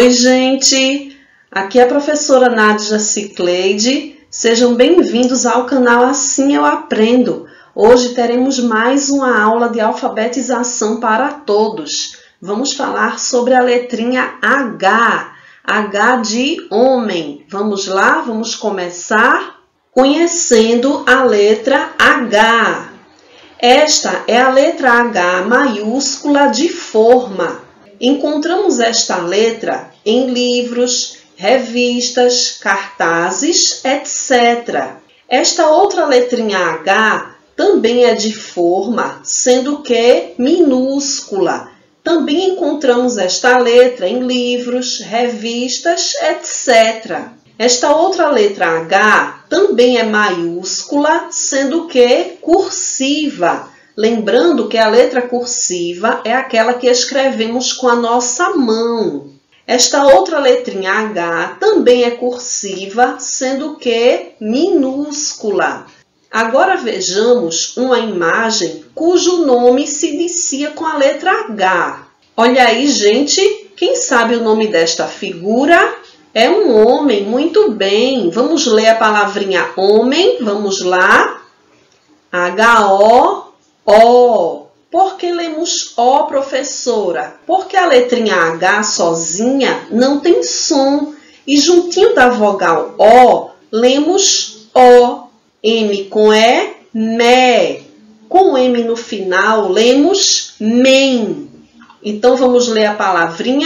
Oi, gente! Aqui é a professora Nádia Cicleide. Sejam bem-vindos ao canal Assim Eu Aprendo. Hoje teremos mais uma aula de alfabetização para todos. Vamos falar sobre a letrinha H. H de homem. Vamos lá? Vamos começar conhecendo a letra H. Esta é a letra H maiúscula de forma. Encontramos esta letra em livros, revistas, cartazes, etc. Esta outra letrinha H também é de forma, sendo que minúscula. Também encontramos esta letra em livros, revistas, etc. Esta outra letra H também é maiúscula, sendo que cursiva. Lembrando que a letra cursiva é aquela que escrevemos com a nossa mão. Esta outra letrinha H também é cursiva, sendo que minúscula. Agora vejamos uma imagem cujo nome se inicia com a letra H. Olha aí, gente, quem sabe o nome desta figura? É um homem, muito bem. Vamos ler a palavrinha homem, vamos lá. H-O. O. Por que lemos O, professora? Porque a letrinha H sozinha não tem som. E juntinho da vogal O, lemos O. M com E, me. Com M no final, lemos men. Então, vamos ler a palavrinha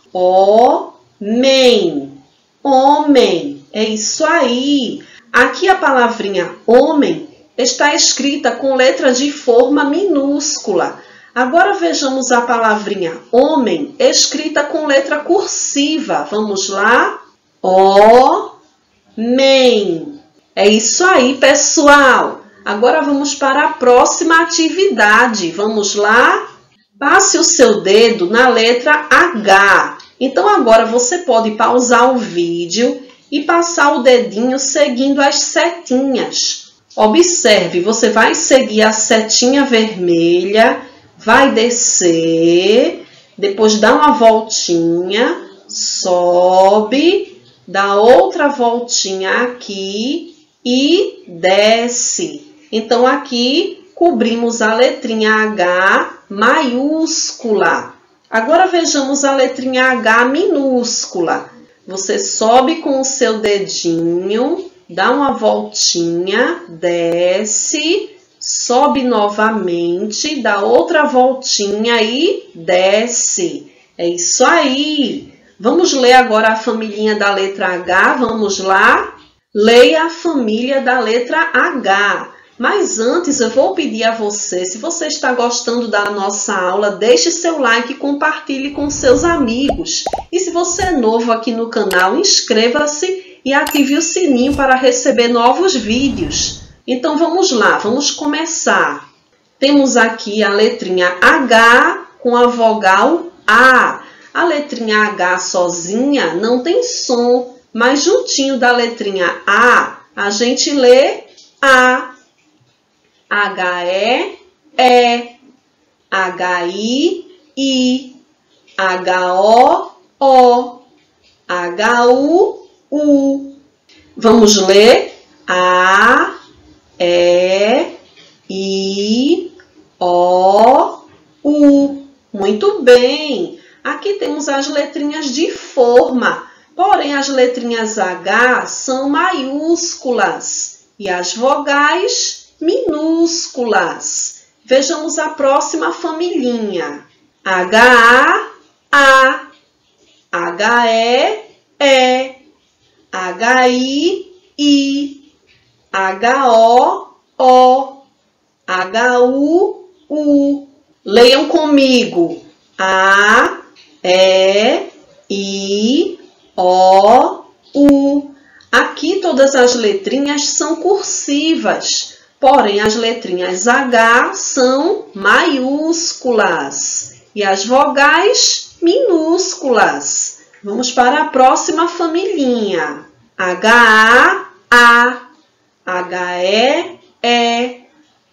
homem. Homem. É isso aí. Aqui a palavrinha homem está escrita com letra de forma minúscula. Agora vejamos a palavrinha homem escrita com letra cursiva. Vamos lá? Homem. É isso aí, pessoal. Agora vamos para a próxima atividade. Vamos lá? Passe o seu dedo na letra H. Então agora você pode pausar o vídeo e passar o dedinho seguindo as setinhas. Observe, você vai seguir a setinha vermelha, vai descer, depois dá uma voltinha, sobe, dá outra voltinha aqui e desce. Então, aqui cobrimos a letrinha H maiúscula. Agora vejamos a letrinha H minúscula. Você sobe com o seu dedinho, dá uma voltinha, desce, sobe novamente, dá outra voltinha e desce. É isso aí. Vamos ler agora a família da letra H. Vamos lá? Leia a família da letra H. Mas antes eu vou pedir a você, se você está gostando da nossa aula, deixe seu like e compartilhe com seus amigos. E se você é novo aqui no canal, inscreva-se e ative o sininho para receber novos vídeos. Então vamos lá, vamos começar. Temos aqui a letrinha H com a vogal A. A letrinha H sozinha não tem som, mas juntinho da letrinha A gente lê A. H-E, E. H-I, H-O, H-U, Vamos ler A, E, I, O, U. Muito bem. Aqui temos as letrinhas de forma, porém as letrinhas H são maiúsculas e as vogais minúsculas. Vejamos a próxima familhinha. H-A, H-E, H-I, H-O, H-U. Leiam comigo. A, E, I, O, U. Aqui todas as letrinhas são cursivas, porém as letrinhas H são maiúsculas e as vogais minúsculas. Vamos para a próxima familhinha. H-A, H-E,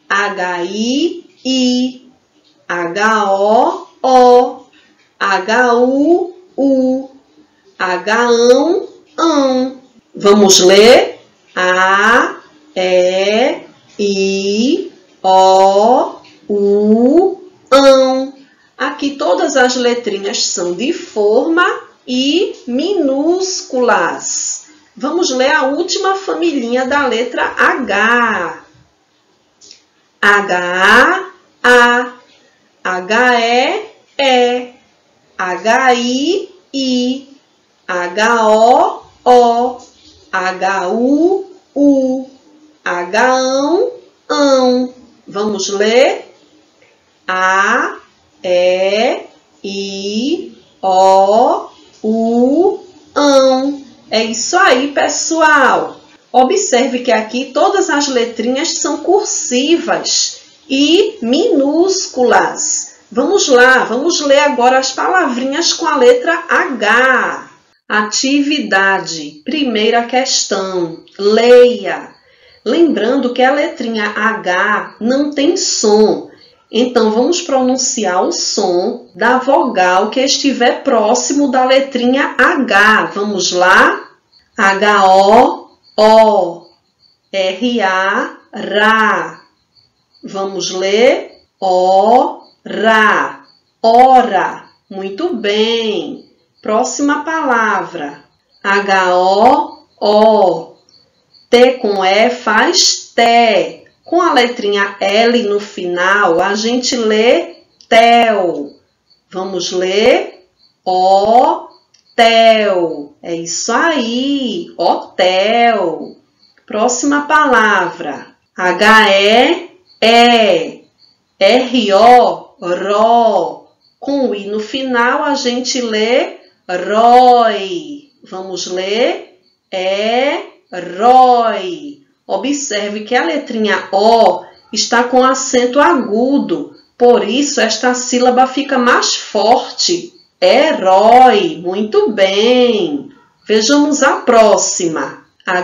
H-I, H-O, H-U. H-ão, ão. Vamos ler? A, E, I, O, U, ão. Aqui todas as letrinhas são de forma e minúsculas. Vamos ler a última familhinha da letra H. H-A, H-E, H-I, H-O, H-U, H-ão, ão. Vamos ler? A, E, I, O, U, ão. É isso aí, pessoal. Observe que aqui todas as letrinhas são cursivas e minúsculas. Vamos lá, vamos ler agora as palavrinhas com a letra H. Atividade. Primeira questão. Leia. Lembrando que a letrinha H não tem som. Então, vamos pronunciar o som da vogal que estiver próximo da letrinha H. Vamos lá? H-O, R-A, Ra. Vamos ler? O-Ra, ora. Muito bem. Próxima palavra. H-O-O. T com E faz Té. Com a letrinha L no final, a gente lê Tel. Vamos ler? Hotel. É isso aí. Hotel. Próxima palavra. H-E-E. R-O, Ró. Com o I no final, a gente lê Rói. Vamos ler? Rói. Observe que a letrinha O está com acento agudo, por isso esta sílaba fica mais forte. Herói. Muito bem. Vejamos a próxima.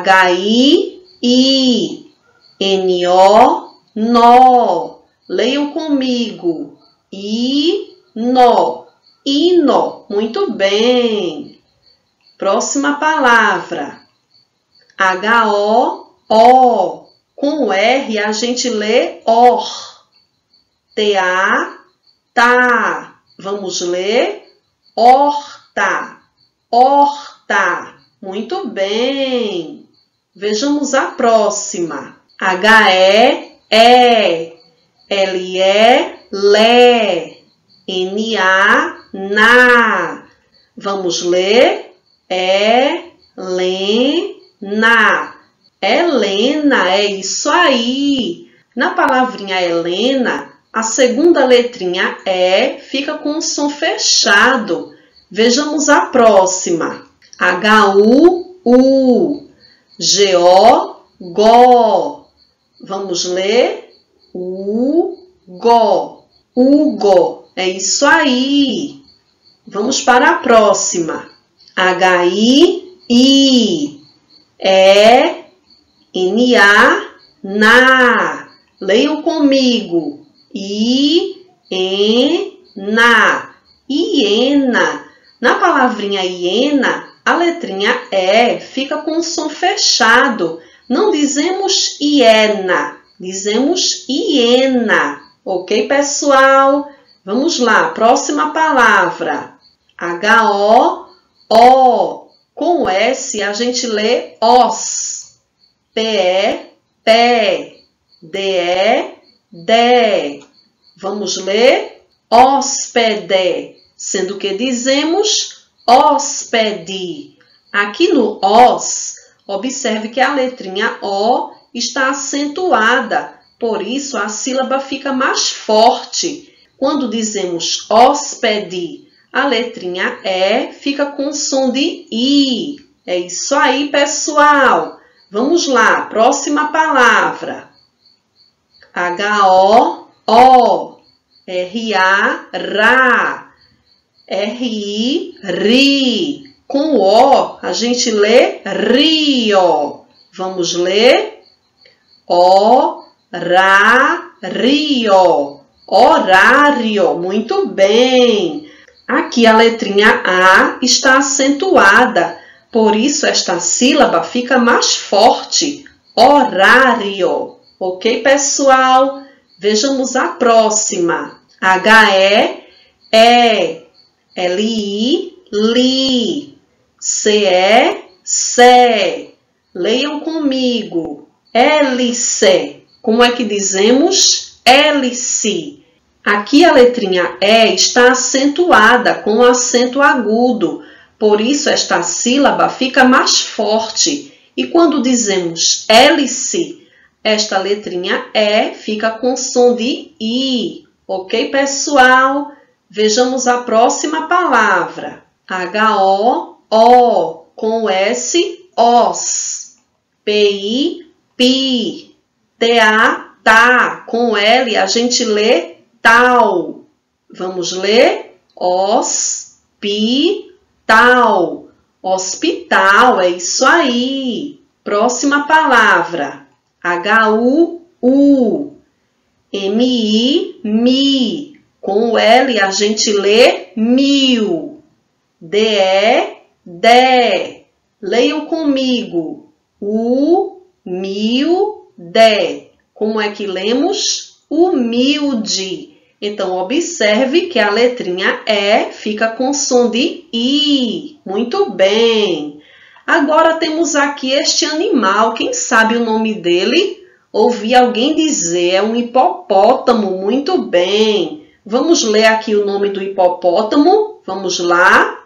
H-I-I. N-O, nó. Leiam comigo. I-nó. Hino. Muito bem. Próxima palavra. H-O, O. Com o R a gente lê or. T-A, tá. Vamos ler? Horta. Horta. Muito bem. Vejamos a próxima. H-E-E. L-E, lé. N-A, na. Vamos ler? Helena. Helena, é isso aí. Na palavrinha Helena, a segunda letrinha E fica com o som fechado. Vejamos a próxima. H-U-U. G-O, Gó. Vamos ler? U-Gó. Hugo. É isso aí. Vamos para a próxima. H-I-I. E-N-A, na. Leiam comigo. I-E-na. Hiena. Na palavrinha hiena, a letrinha E fica com o som fechado. Não dizemos hiena, dizemos hiena. Ok, pessoal? Vamos lá, próxima palavra. H-O-O. Com o S a gente lê os. P-E, pé. D-E, dé. Vamos ler? Hóspede. Sendo que dizemos hóspede. Aqui no os, observe que a letrinha O está acentuada. Por isso, a sílaba fica mais forte. Quando dizemos hóspede, a letrinha E fica com o som de I. É isso aí, pessoal. Vamos lá, próxima palavra. H-O-O. R-A, ra. R-I, ri. Com o O, a gente lê rio. Vamos ler? Horário. Horário. Muito bem. Aqui a letrinha A está acentuada, por isso esta sílaba fica mais forte. Horário. Ok, pessoal? Vejamos a próxima. H-E, L-I, li. C-E, sé. Leiam comigo. Hélice. Como é que dizemos? Hélice. Aqui a letrinha E está acentuada com acento agudo. Por isso esta sílaba fica mais forte. E quando dizemos hélice, esta letrinha E fica com som de I. Ok, pessoal? Vejamos a próxima palavra. H-O, com S, os. P-I, pi. T-A, tá. Com L a gente lê tal. Vamos ler hospital. Hospital, é isso aí. Próxima palavra. H-U-U. M-I, mi. Com L a gente lê mil. D-E, dé. Leiam comigo. Humilde. Como é que lemos? Humilde. Então, observe que a letrinha E fica com som de I. Muito bem. Agora temos aqui este animal. Quem sabe o nome dele? Ouvi alguém dizer, é um hipopótamo. Muito bem. Vamos ler aqui o nome do hipopótamo. Vamos lá.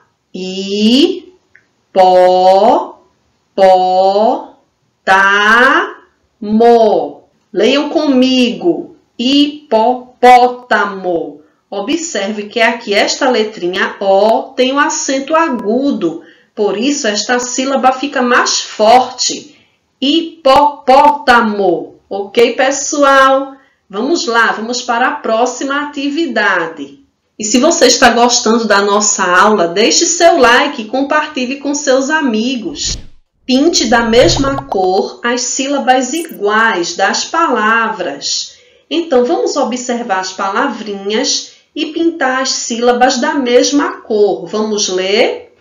Hipopótamo. Leiam comigo. Hipopótamo. Observe que aqui esta letrinha O tem um acento agudo. Por isso, esta sílaba fica mais forte. Hipopótamo. Ok, pessoal? Vamos lá, vamos para a próxima atividade. E se você está gostando da nossa aula, deixe seu like e compartilhe com seus amigos. Pinte da mesma cor as sílabas iguais das palavras. Então, vamos observar as palavrinhas e pintar as sílabas da mesma cor. Vamos ler?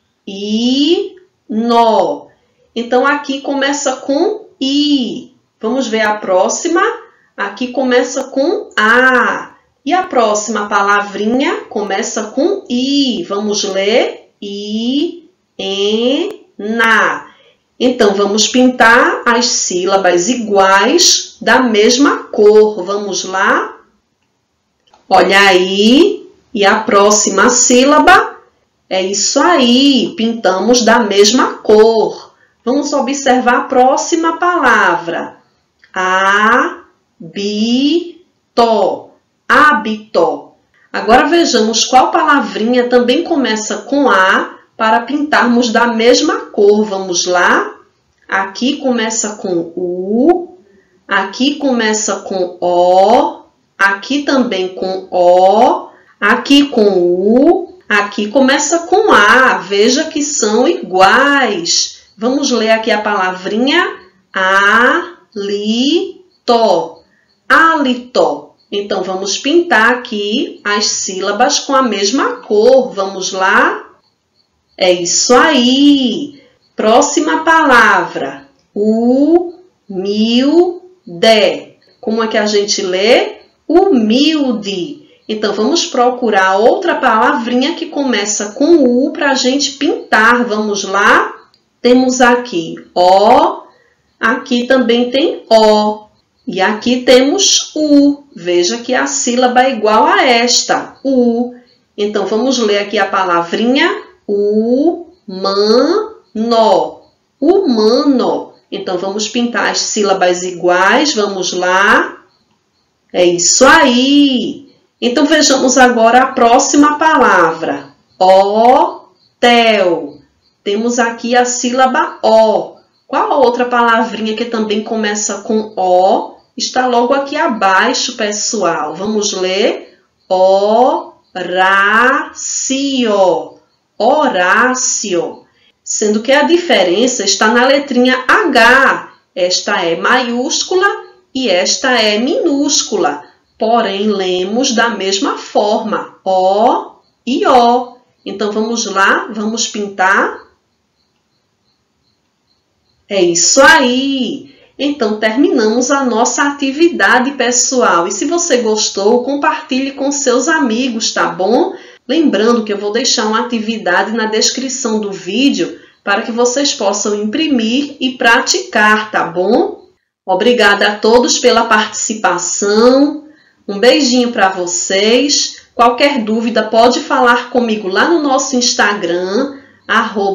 I-no. Então, aqui começa com I. Vamos ver a próxima? Aqui começa com A. E a próxima palavrinha começa com I. Vamos ler? I-en-na. Então, vamos pintar as sílabas iguais da mesma cor. Vamos lá? Olha aí. E a próxima sílaba é isso aí. Pintamos da mesma cor. Vamos observar a próxima palavra. Hábito. Hábito. Agora vejamos qual palavrinha também começa com A para pintarmos da mesma cor. Vamos lá? Aqui começa com U, aqui começa com O, aqui também com O, aqui com U, aqui começa com A. Veja que são iguais. Vamos ler aqui a palavrinha hálito. Hálito. Então, vamos pintar aqui as sílabas com a mesma cor. Vamos lá? É isso aí. Próxima palavra. Humilde. Como é que a gente lê? Humilde. Então, vamos procurar outra palavrinha que começa com U para a gente pintar. Vamos lá? Temos aqui O. Aqui também tem O. E aqui temos U. Veja que a sílaba é igual a esta, U. Então, vamos ler aqui a palavrinha humano. Humano. Então, vamos pintar as sílabas iguais. Vamos lá. É isso aí. Então, vejamos agora a próxima palavra. Hotel. Temos aqui a sílaba O. Qual a outra palavrinha que também começa com O? Está logo aqui abaixo, pessoal. Vamos ler. Horácio. Horácio. Sendo que a diferença está na letrinha H. Esta é maiúscula e esta é minúscula. Porém, lemos da mesma forma. e O. Então, vamos lá, vamos pintar. É isso aí! Então, terminamos a nossa atividade, pessoal. E se você gostou, compartilhe com seus amigos, tá bom? Lembrando que eu vou deixar uma atividade na descrição do vídeo para que vocês possam imprimir e praticar, tá bom? Obrigada a todos pela participação. Um beijinho para vocês. Qualquer dúvida pode falar comigo lá no nosso Instagram,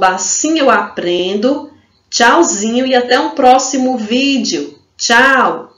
@AssimEuAprendo. Tchauzinho e até um próximo vídeo. Tchau!